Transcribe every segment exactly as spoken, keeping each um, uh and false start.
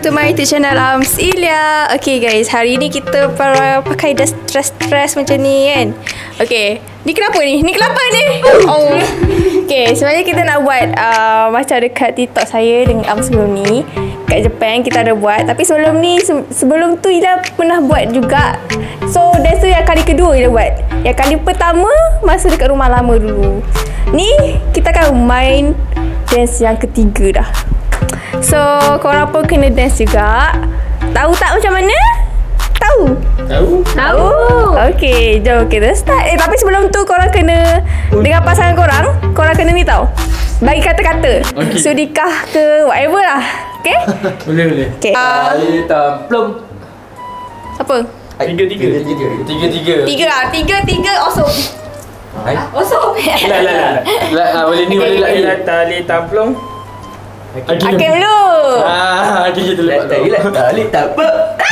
to my YouTube channel Ams Ilya. Okay guys, hari ni kita para pakai dah stress-stress macam ni kan. Okay, ni kenapa ni? Ni kenapa ni? Oh. Okay, sebenarnya kita nak buat uh, macam dekat TikTok saya dengan Ams sebelum ni. Kat Japan kita ada buat. Tapi sebelum ni, se- sebelum tu Ila pernah buat juga. So, dance tu yang kali kedua Ila buat. Yang kali pertama, masa dekat rumah lama dulu. Ni, kita akan main dance yang ketiga dah. So, korang pun kena dance juga. Tahu tak macam mana? Tahu? Tahu? Tahu. Okay, jom kita start. Eh, tapi sebelum tu korang kena dengan pasangan korang, korang kena ni tau. Bagi kata-kata. Okay. Sudikah ke whatever lah. Okay? Boleh, boleh. Okay. Uh, Air tamplum. apa? Tiga, tiga. Tiga, tiga. Tiga, Tiga lah. Tiga, tiga. Osok. Hai? Osok. Lah, lah, lah. Lah, ah, boleh ni, boleh lagi. Tali tamplung. Hakim dulu. Ah, okay, kita lepas tu. Tali tak apa.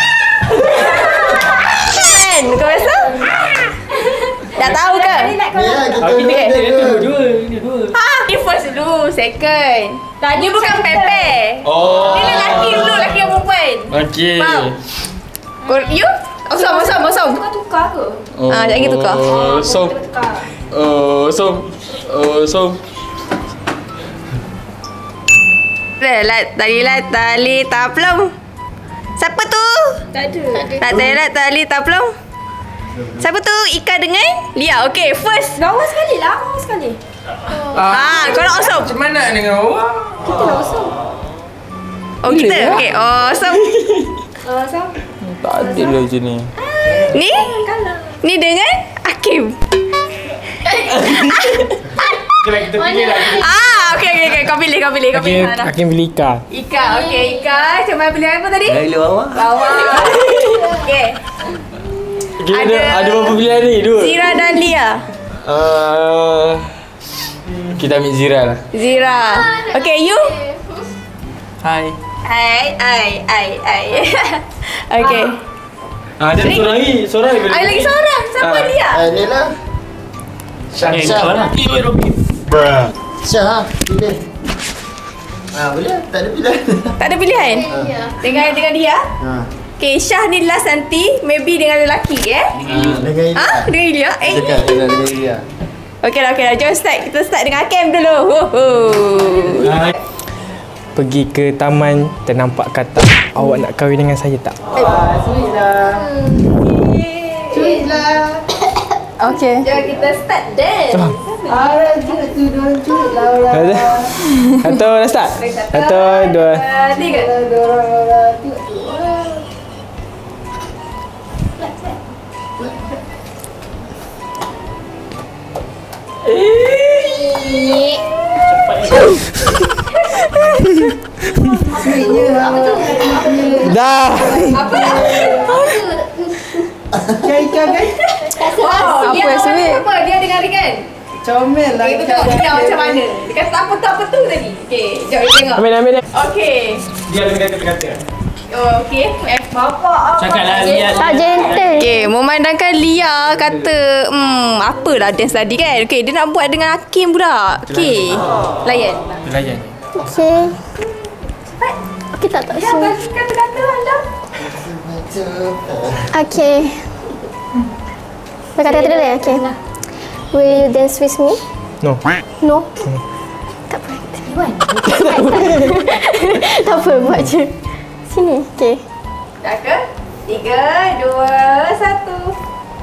Kan? Kau rasa? Dah tahu ke? Ya, kita Ah, kita Okay. kita dia tu dua, dia dua. Ha, ni first dulu. Second. Dia bukan pepe. Oh. Dia lelaki dulu. Lelaki yang perempuan. Okey. Faham? Kau, you? Osom, osom, osom. Tukar-tukar ke? Oh. Ah, jangan gitu kau. So, Tukar. oh, so, oh, so. Lah, tali lah, tali taplum. Siapa tu? Tak ada. Tak tali lah, tali taplum. Siapa tu? Ika dengan Lia. Okay, first. Lawa sekali lah. Lawa sekali. Ah, kau nak osom. Macam mana dengan awak? Kita lah osong. Oh, kita? Okay, osom. Uh, Sam. Tak ada lah macam ni. Ni? Kalah. Ni dengan Hakim. Kena kita pilih lagi. Ah, okay, okay, okay. Kau pilih, kau pilih, kau pilih. Mana? Akin pilih Ika. Ika, okay, Ika. Cuma pilih apa tadi? Dari bawah. Bawah. Okay. Okay, ada, Ada- ada berapa pilihan ni? Dua? Zira dan Lia. Uh, kita ambil Zira lah. Zira. Okay, you? Hai. Hai, hai, hai, hai. Okay. Ah, ada seorang lagi. Seorang lagi. Ada lagi seorang. Siapa Ah. Lia? Ah, ni lah. Syah, Eh, Syah. kau lah. Syah, ha? Pilih. Ah, boleh? Tak ada pilihan. Tak ada pilihan? Dengan dengan dia? Ha. Okay, Syah ni last nanti. Maybe dengan lelaki, eh? Dengan Ilya. Ah, dengan Lia? Eh? Dekat, dengan dengan Ilya. Okay lah, okay lah. Jom start. Kita start dengan Hakim dulu. Woho. Pergi ke taman, ternampak katak. Awak nak kahwin dengan saya tak? Okay. Jom kita start dance. Satu, dah start? Satu, dua. Tiga. Dah! Wow, dia Apa, sweet? apa? Dia dengar kan? Comel lah. Okay, betul. Dia macam mana? Dia kata apa tu, apa tu tadi? Okay, jom kita tengok. Ambil, ambil. Okay. Dia ada kata-kata. Oh, okay. Eh, bapak apa? Cakap lah, lihat. Tak gentle. Okay, memandangkan Lia kata, hmm, apalah dance tadi kan? Okay, dia nak buat dengan Hakim pula. Okay. Layan. Layan. Okay. Okay, tak tak Ya, sure. bagi kata-kata anda. Okay. Berkata-kata dulu ya? Okay. Will you dance with me? No. No? Tak apa. Tak apa, buat je. Sini. Okay. Dah ke? Tiga, dua, satu.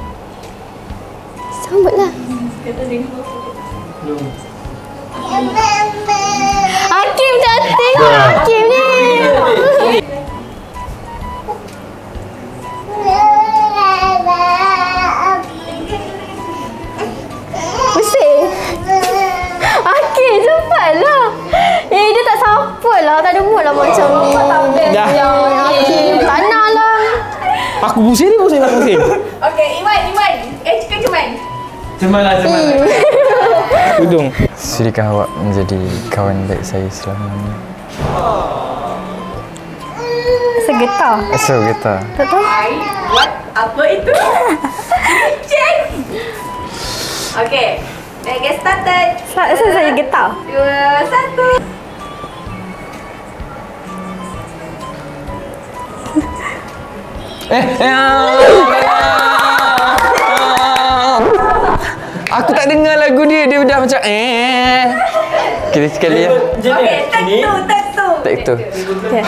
Sambutlah. Hakim cantik. Hakim ni. Pusing. Hakim, cepatlah. Eh, dia tak support lah. Tak ada mood lah macam ni. Dah. Yang Hakim. Tak nak lah. Aku pusing ni, pusing, aku pusing. Okay, Iwan, Iwan. Eh, cakap Iwan. Cemalah, cemalah. Hudung. Sudikah awak menjadi kawan baik saya selamanya? Segetar. So, kita. Tak tahu. Hai, what? Apa itu? Cek. Okay. Let's get started. Rasa saya getar. Dua, satu. Eh, eh aku tak dengar lagu dia. Dia dah macam eh. Kita sekali ya. Okay, take two, take two. Tak itu. Okay.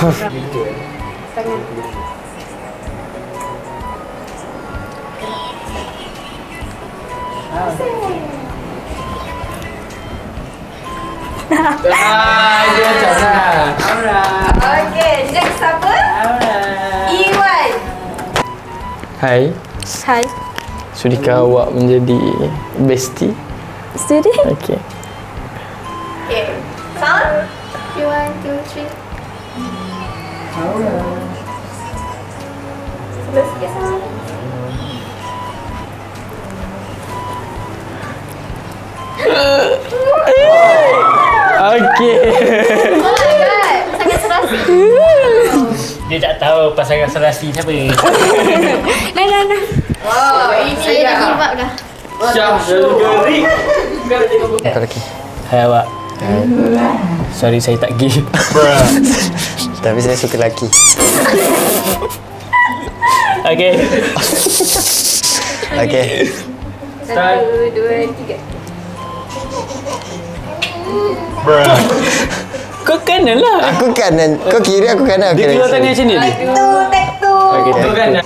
Ah, dia macam lah. Okay, next siapa? Iwan. Hai, Hai. sudikah awak menjadi bestie? Sudi. Okey. Okay. Sound? One, two, three. Sebelah sikit sound. Okey. Oh my god. Sangat serasi. Dia tak tahu pasangan serasi siapa. Nah, nah, nah. Wow, ini Saya dah give up dah. Syah, gerik. Kau lagi. Hai awak. Sorry saya tak give. Tapi saya suka lelaki. Okay. Okey. Satu, dua, tiga. Kau kanan lah. Aku kanan. Kau kiri, aku kanan. Dia Okey. keluar tangan sini dia. Take two, take two. Okay, tu kanan.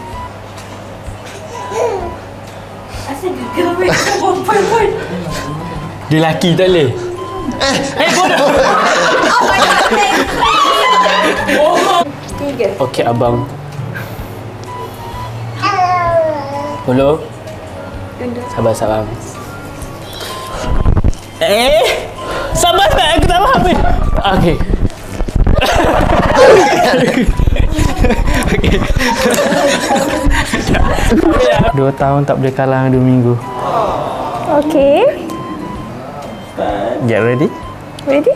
Asal gegar weh. Perempuan pun. Dia lelaki tak boleh. Eh, bodoh. Oh my god, take tiga. Okey abang. Puluh. Sabar, sabar. Eh, sabar tak? Aku tak faham ni. Okey. Okey. Dua tahun tak boleh kalah dengan dua minggu. Okay. Get ready? Ready?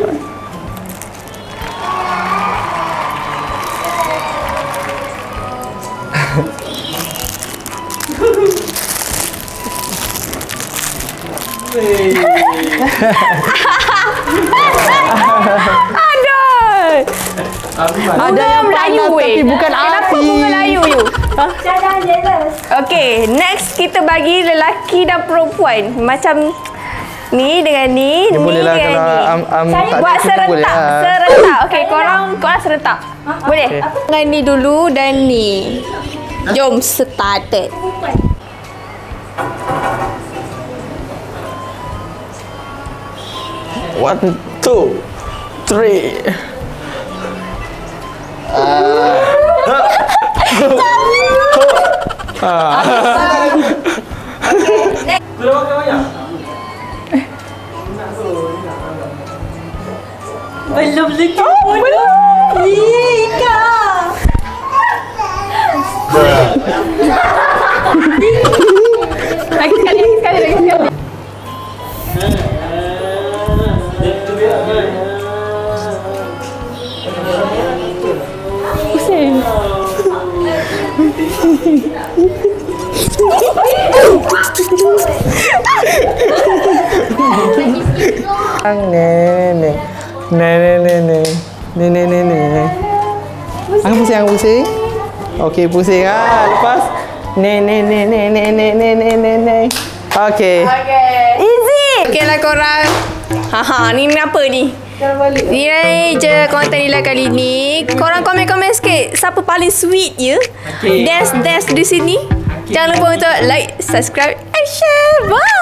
Aduh. Ada yang Melayu tapi bukan api. Kenapa bunga Melayu you? Jangan jealous. Okay, next kita bagi lelaki dan perempuan. Macam ni dengan ni, Dia ni boleh lah dengan kalau ni. am, am, Saya tak buat ada kita boleh serentak, lah. serentak. Okey, korang korang serentak. Boleh? Dengan ni dulu dan ni. Jom started. One, two, three. Belum lagi. Oh, belum. Ika. Lagi sekali, lagi sekali, lagi sekali. Pusing. Nenek. Nenek, nenek. Nenek, nenek. Angkat pusing, angkat pusing. Okey, pusing ah. Lepas. Nenek, nenek, nenek, nenek, nenek. Okey. Okay. Easy. Okay lah korang. Haha, ni apa ni? Ni je konten Nila kali ni. Korang komen-komen sikit siapa paling sweet ya. Dance-dance di sini. Jangan lupa untuk like, subscribe and share. Bye.